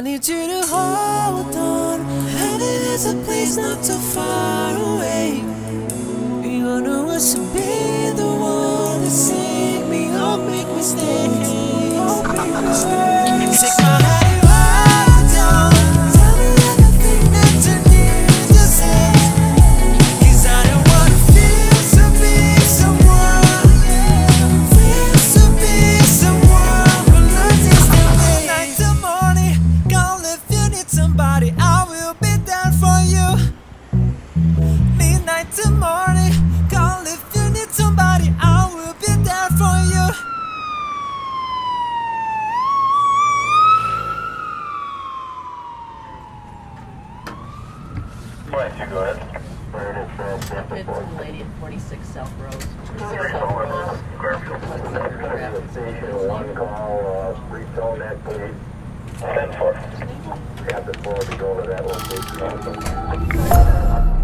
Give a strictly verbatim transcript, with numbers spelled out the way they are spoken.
need you to hold on. Heaven is a place not too far away. You know I should be the one to save me. Don't make mistakes. Don't make mistakes. Take my hand and hold down. Tell me everything that you need to say. 'Cause I don't wanna feel to be someone. Feel to be someone, but nothing's the way. Night to morning, call if you need somebody. I will be there for you. Midnight to morning, call if you need somebody. I will be there for you. Why don't you go ahead? It's the lady at forty-six South Rose. forty-six South Rose. Station one call, uh, retone that please. ten four. Captain four, be going to that location.